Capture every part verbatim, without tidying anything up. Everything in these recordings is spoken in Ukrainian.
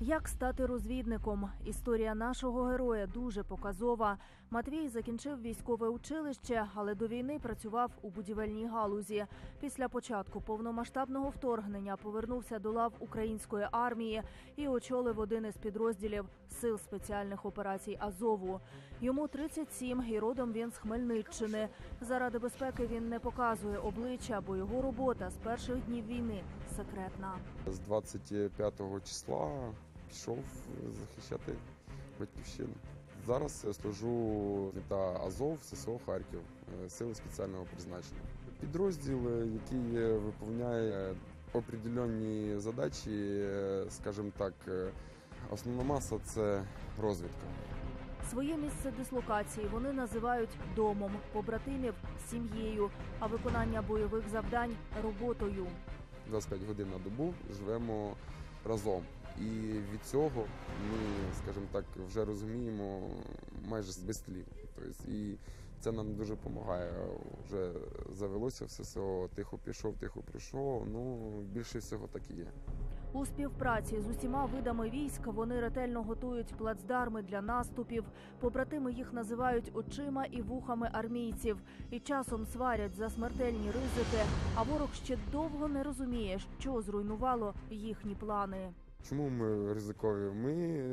Як стати розвідником? Історія нашого героя дуже показова. Матвій закінчив військове училище, але до війни працював у будівельній галузі. Після початку повномасштабного вторгнення повернувся до лав української армії і очолив один із підрозділів Сил спеціальних операцій Азову. Йому тридцять сім, і родом він з Хмельниччини. Заради безпеки він не показує обличчя, бо його робота з перших днів війни секретна. З двадцять п'ятого числа пішов захищати батьківщину. Зараз я служу та Азов, ССО Харків, Сили спеціального призначення. Підрозділ, який виповняє определенні задачі, скажімо так, основна маса – це розвідка. Своє місце дислокації вони називають домом, побратимів – сім'єю, а виконання бойових завдань – роботою. двадцять п'ять годин на добу живемо разом. І від цього ми, скажімо так, вже розуміємо майже без слів. Тобто, і це нам дуже допомагає. Вже завелося все ССО, тихо пішов, тихо прийшов, ну, більше всього так і є. У співпраці з усіма видами військ вони ретельно готують плацдарми для наступів. Побратими їх називають очима і вухами армійців. І часом сварять за смертельні ризики, а ворог ще довго не розуміє, що зруйнувало їхні плани. Чому ми ризикові? Ми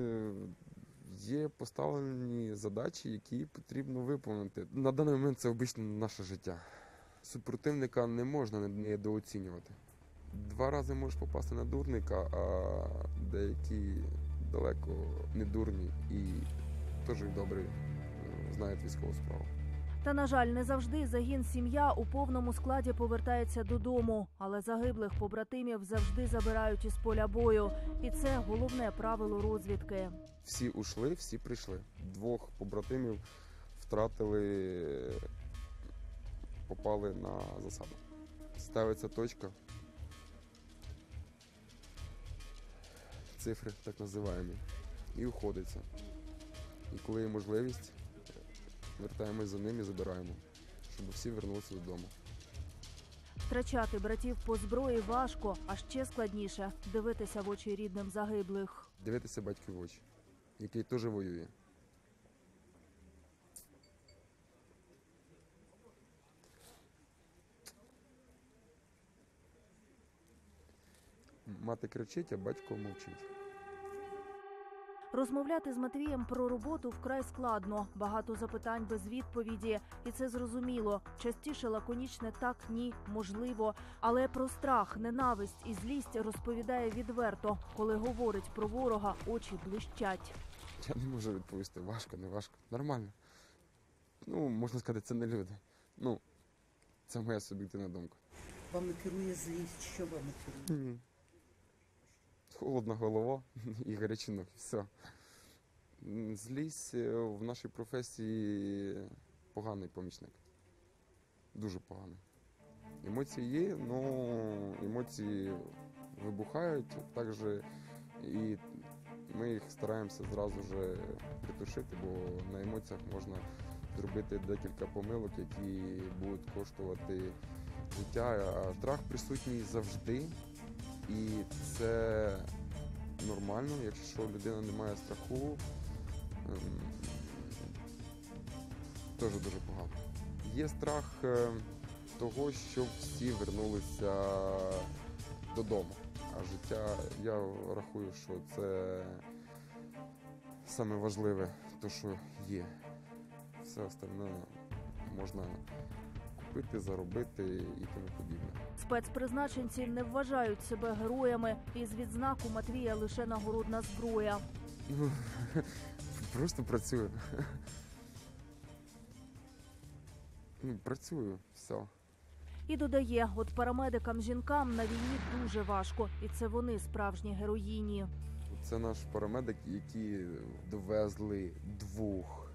є поставлені задачі, які потрібно виконати. На даний момент це обично наше життя. Супротивника не можна недооцінювати. Два рази можеш попасти на дурника, а деякі далеко не дурні і теж добре знають військову справу. Та, на жаль, не завжди загін-сім'я у повному складі повертається додому. Але загиблих побратимів завжди забирають із поля бою. І це головне правило розвідки. Всі ушли, всі прийшли. Двох побратимів втратили, попали на засаду. Ставиться точка. Цифри, так називаємо. І уходиться. І коли є можливість, вертаємось за ним і забираємо, щоб всі вернулися додому. Втрачати братів по зброї важко, а ще складніше – дивитися в очі рідним загиблих. Дивитися батьку в очі, який теж воює. Мати кричить, а батько мовчить. Розмовляти з Матвієм про роботу вкрай складно. Багато запитань без відповіді. І це зрозуміло. Частіше лаконічне «так», «ні», «можливо». Але про страх, ненависть і злість розповідає відверто. Коли говорить про ворога, очі блищать. Я не можу відповісти. Важко, не важко. Нормально. Ну, можна сказати, це не люди. Ну, це моя суб'єктивна думка. Вами керує злість? Що вами керує? Ні. Холодна голова і гарячі ноги. Все. Злість в нашій професії поганий помічник. Дуже поганий. Емоції є, але емоції вибухають. Також і ми їх стараємося зразу ж притушити, бо на емоціях можна зробити декілька помилок, які будуть коштувати життя. А страх присутній завжди. І це нормально, якщо людина не має страху, теж дуже погано. Є страх того, щоб всі вернулися додому. А життя, я рахую, що це саме важливе, те, що є. Все остальне можна купити, заробити і тому подібне. Спецпризначенці не вважають себе героями. Із відзнаку Матвія лише нагородна зброя. Ну, просто працюю. Ну, працюю, все. І додає, от парамедикам-жінкам на війні дуже важко. І це вони справжні героїні. Це наш парамедик, які довезли двох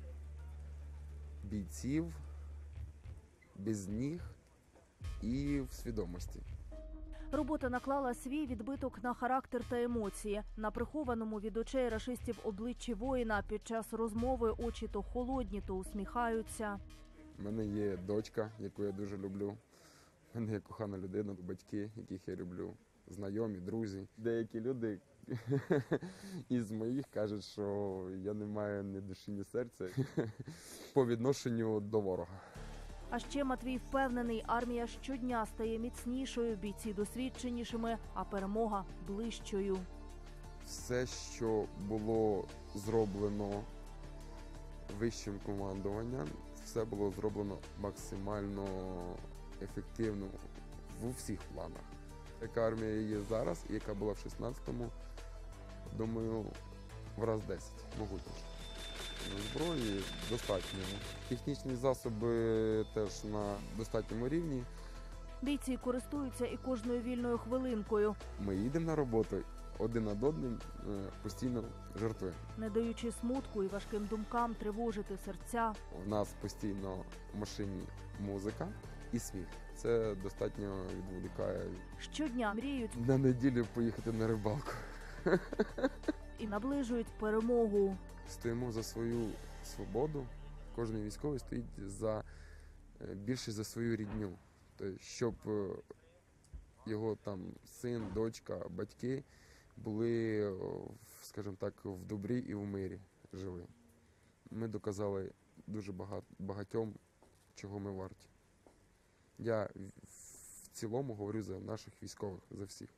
бійців без ніг і в свідомості. Робота наклала свій відбиток на характер та емоції. На прихованому від очей рашистів обличчі воїна під час розмови очі то холодні, то усміхаються. У мене є дочка, яку я дуже люблю. У мене є кохана людина, батьки, яких я люблю, знайомі, друзі. Деякі люди із моїх кажуть, що я не маю ні душі, ні серця по відношенню до ворога. А ще Матвій впевнений, армія щодня стає міцнішою, бійці досвідченішими, а перемога ближчою. Все, що було зроблено вищим командуванням, все було зроблено максимально ефективно в усіх планах. Яка армія є зараз, і яка була в шістнадцятому, думаю, в раз десять, могутніше. Зброї достатньо. Технічні засоби теж на достатньому рівні. Бійці користуються і кожною вільною хвилинкою, Ми їдемо на роботу, один над одним е, постійно жартуємо. не даючи смутку і важким думкам тривожити серця. У нас постійно в машині музика і сміх. Це достатньо відволікає. Щодня мріють На неділю поїхати на рибалку. і наближують перемогу. Стоїмо за свою свободу. Кожен військовий стоїть за е, більше за свою рідню. Тобто, щоб е, його там син, дочка, батьки були, о, скажімо так, в добрі і в мирі жили. Ми доказали дуже багато, багатьом, чого ми варті. Я в- в цілому говорю за наших військових, за всіх.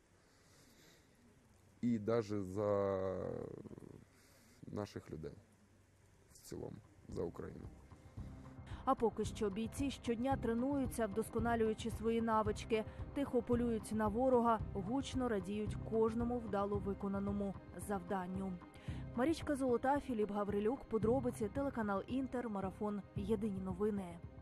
І навіть за наших людей в цілому, за Україну. А поки що бійці щодня тренуються, вдосконалюючи свої навички, тихо полюють на ворога, гучно радіють кожному вдало виконаному завданню. Марічка Золота, Філіп Гаврилюк, подробиці, телеканал Інтер, марафон «Єдині новини».